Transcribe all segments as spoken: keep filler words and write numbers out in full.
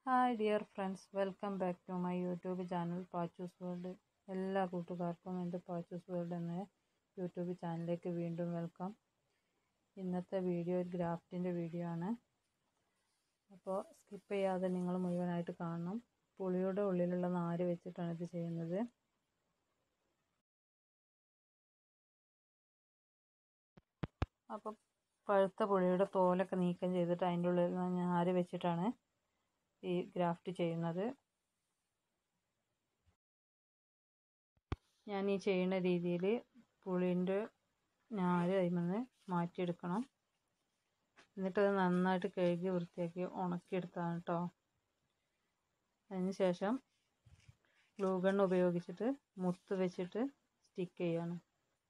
Hi dear friends, welcome back to my YouTube channel Pachu's world. എല്ലാ കൂട്ടുകാർക്കും എൻ്റെ പാച്ചൂസ് world എന്ന യൂട്യൂബ് ചാനലിലേക്ക് വീണ്ടും വെൽക്കം. ഇന്നത്തെ വീഡിയോ ഒരു ഗ്രാഫ്റ്റിൻ്റെ വീഡിയോ ആണ്. അപ്പോൾ സ്കിപ്പ് ചെയ്യാതെ നിങ്ങൾ മുഴുവനായിട്ട് കാണണം. പുളിയുടെ ഉള്ളിലുള്ള നാര് വെച്ചിട്ടാണ് ഇത് ചെയ്യുന്നത്. അപ്പോൾ പഴുത്ത പുളിയുടെ തോലൊക്കെ നീക്കം ചെയ്തിട്ട് അതിൻ്റെ ഉള്ളിൽ നാര് വെച്ചിട്ടാണ് ഈ ഗ്രാഫ്റ്റ് ചെയ്യുന്നത്. ഞാൻ ഈ ചെയ്യുന്ന രീതിയിൽ പുളിൻ്റെ നാര് അതിൽ നിന്ന് മാറ്റിയെടുക്കണം. എന്നിട്ടത് നന്നായിട്ട് കഴുകി വൃത്തിയാക്കി ഉണക്കിയെടുത്താണ് കേട്ടോ. അതിന് ശേഷം ഗ്ലൂ ഗൺ ഉപയോഗിച്ചിട്ട് മുത്ത് വെച്ചിട്ട് സ്റ്റിക്ക് ചെയ്യാണ്.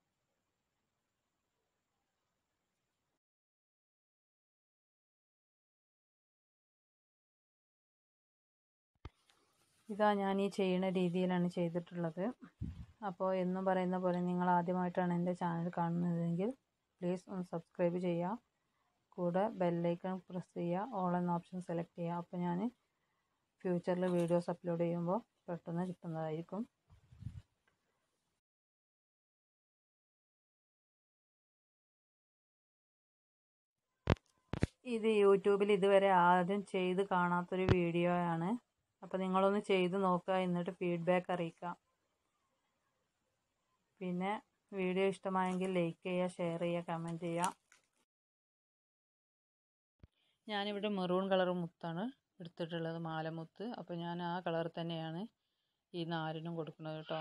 ഇതാ ഞാൻ ഈ ചെയ്യുന്ന രീതിയിലാണ് ചെയ്തിട്ടുള്ളത്. അപ്പോൾ എന്നും പറയുന്ന പോലെ നിങ്ങൾ ആദ്യമായിട്ടാണ് എൻ്റെ ചാനൽ കാണുന്നതെങ്കിൽ പ്ലീസ് ഒന്ന് സബ്സ്ക്രൈബ് ചെയ്യുക. കൂടെ ബെല്ലൈക്കൺ പ്രസ് ചെയ്യുക, ഓൾ എന്ന ഓപ്ഷൻ സെലക്ട് ചെയ്യുക. അപ്പോൾ ഞാൻ ഫ്യൂച്ചറിൽ വീഡിയോസ് അപ്ലോഡ് ചെയ്യുമ്പോൾ പെട്ടെന്ന് കിട്ടുന്നതായിരിക്കും. ഇത് യൂട്യൂബിൽ ഇതുവരെ ആദ്യം ചെയ്ത് കാണാത്തൊരു വീഡിയോ ആണ്. അപ്പോൾ നിങ്ങളൊന്ന് ചെയ്ത് നോക്കുക, എന്നിട്ട് ഫീഡ്ബാക്ക് അറിയിക്കുക. പിന്നെ വീഡിയോ ഇഷ്ടമായെങ്കിൽ ലൈക്ക് ചെയ്യുക, ഷെയർ ചെയ്യുക, കമൻറ്റ് ചെയ്യുക. ഞാനിവിടെ മെറൂൺ കളർ മുത്താണ് എടുത്തിട്ടുള്ളത്, മാലമുത്ത്. അപ്പോൾ ഞാൻ ആ കളർ തന്നെയാണ് ഈ നാരിനും കൊടുക്കുന്നത് കേട്ടോ.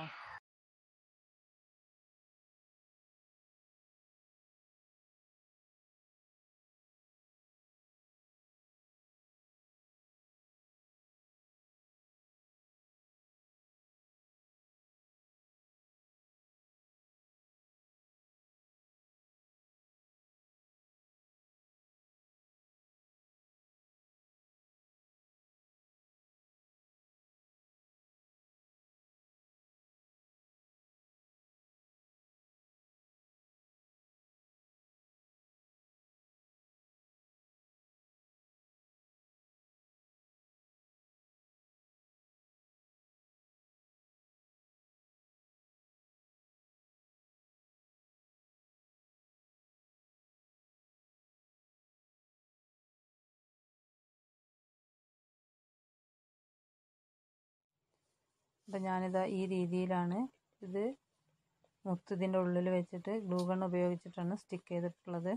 അപ്പം ഞാനിതാ ഈ രീതിയിലാണ് ഇത് മുത്ത് ഇതിൻ്റെ ഉള്ളിൽ വെച്ചിട്ട് ഗ്ലൂ ഗൺ ഉപയോഗിച്ചിട്ടാണ് സ്റ്റിക്ക് ചെയ്തിട്ടുള്ളത്.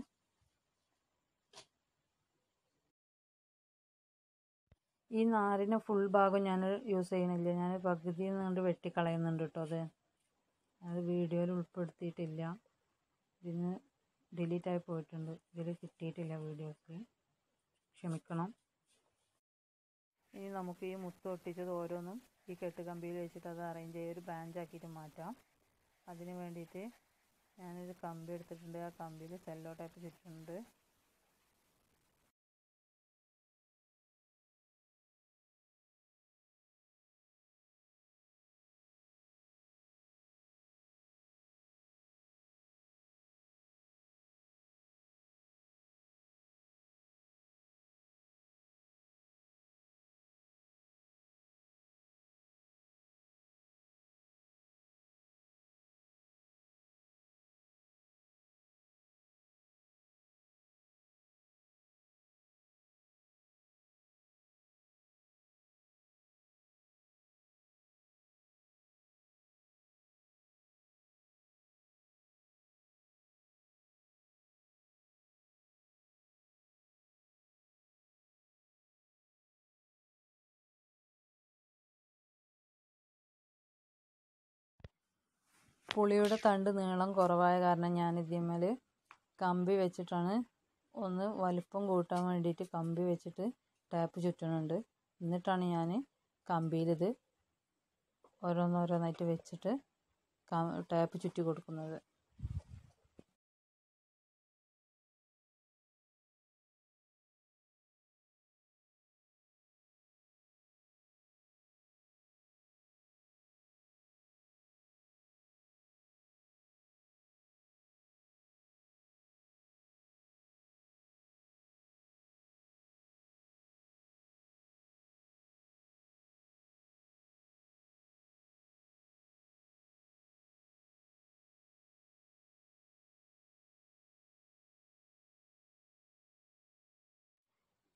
ഈ നാരിന് ഫുൾ ഭാഗം ഞാൻ യൂസ് ചെയ്യണില്ല, ഞാൻ പകുതിയിൽ നിന്നുകൊണ്ട് വെട്ടിക്കളയുന്നുണ്ട് കേട്ടോ. അത് അത് വീഡിയോയിൽ ഉൾപ്പെടുത്തിയിട്ടില്ല, ഇതിന് ഡിലീറ്റായി പോയിട്ടുണ്ട്, ഇതിൽ കിട്ടിയിട്ടില്ല വീഡിയോസ്, ക്ഷമിക്കണം. ഇനി നമുക്ക് ഈ മുത്ത് ഒട്ടിച്ചത് ഓരോന്നും ഈ കെട്ടുകമ്പിയിൽ വെച്ചിട്ട് അത് അറേഞ്ച് ചെയ്ത് ഒരു ബാൻഡാക്കിയിട്ട് മാറ്റാം. അതിന് വേണ്ടിയിട്ട് ഞാനൊരു കമ്പി എടുത്തിട്ടുണ്ട്, ആ കമ്പിയിൽ സെല്ലോ ടൈപ്പ് ചുറ്റിട്ടുണ്ട്. പുളിയുടെ തണ്ട് നീളം കുറവായ കാരണം ഞാൻ ഇതിന്മേൽ കമ്പി വെച്ചിട്ടാണ് ഒന്ന് വലിപ്പം കൂട്ടാൻ വേണ്ടിയിട്ട് കമ്പി വെച്ചിട്ട് ടാപ്പ് ചുറ്റുന്നുണ്ട്. എന്നിട്ടാണ് ഞാൻ കമ്പിയിലിത് ഓരോന്നോരോന്നായിട്ട് വെച്ചിട്ട് ടാപ്പ് ചുറ്റി കൊടുക്കുന്നത്.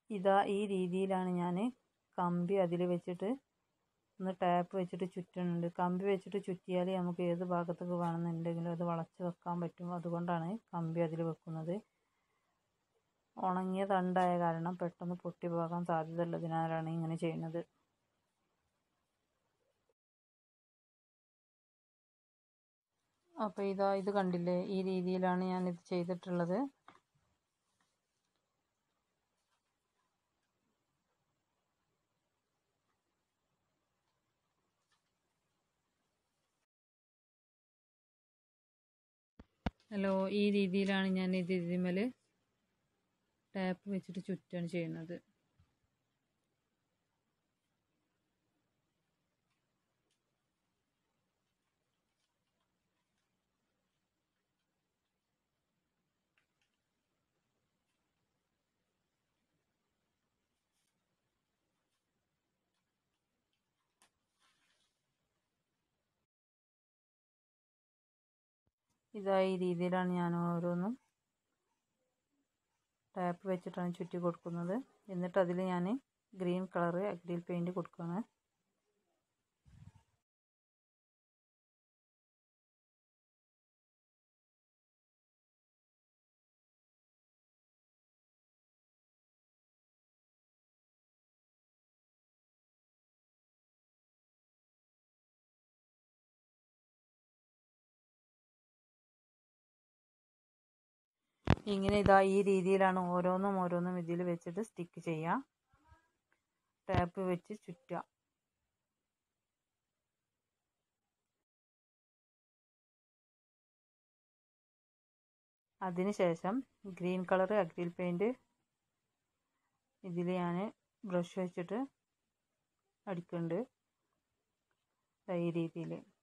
ഇതാ ഈ രീതിയിലാണ് ഞാൻ കമ്പി അതിൽ വെച്ചിട്ട് ഒന്ന് ടാപ്പ് വെച്ചിട്ട് ചുറ്റുന്നുണ്ട്. കമ്പി വെച്ചിട്ട് ചുറ്റിയാൽ നമുക്ക് ഏത് ഭാഗത്തേക്ക് വേണമെന്നുണ്ടെങ്കിലും അത് വളച്ച് വെക്കാൻ പറ്റും. അതുകൊണ്ടാണ് കമ്പി അതിൽ വെക്കുന്നത്. ഉണങ്ങിയ തണ്ടായ കാരണം പെട്ടെന്ന് പൊട്ടി പോകാൻ സാധ്യത ഉള്ളതിനാലാണ് ഇങ്ങനെ ചെയ്യുന്നത്. അപ്പോൾ ഇതാ ഇത് കണ്ടില്ലേ, ഈ രീതിയിലാണ് ഞാൻ ഇത് ചെയ്തിട്ടുള്ളത്. ഹലോ, ഈ രീതിയിലാണ് ഞാൻ ഇത് ഇതിന്മേൽ ടാപ്പ് വെച്ചിട്ട് ചുറ്റാണ് ചെയ്യുന്നത്. ഇതാ ഈ രീതിയിലാണ് ഞാൻ ഓരോന്നും ടാപ്പ് വെച്ചിട്ടാണ് ചുറ്റി കൊടുക്കുന്നത്. എന്നിട്ട് അതിൽ ഞാൻ ഗ്രീൻ കളറ് അക്രിലിക് പെയിൻറ് കൊടുക്കുകയാണ്. ഇങ്ങനെ ഇതാ ഈ രീതിയിലാണ് ഓരോന്നും ഓരോന്നും ഇതിൽ വെച്ചിട്ട് സ്റ്റിക്ക് ചെയ്യുക. ടാപ്പ് വെച്ച് ചുറ്റുക. അതിനുശേഷം ഗ്രീൻ കളർ അക്രിലിക് പെയിൻറ് ഇതിൽ ഞാൻ ബ്രഷ് വെച്ചിട്ട് അടിക്കുന്നുണ്ട് ഈ രീതിയിൽ.